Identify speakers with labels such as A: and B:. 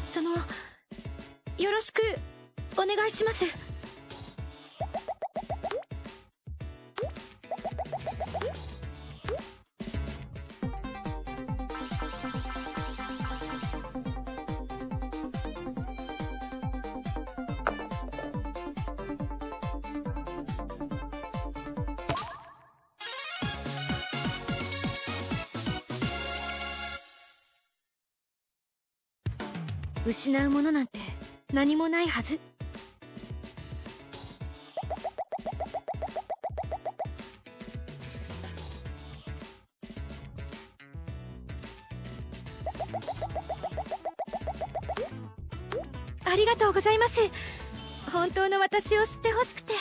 A: よろしくお願いします。失うものなんて何もないはず。ありがとうございます。本当の私を知ってほしくて。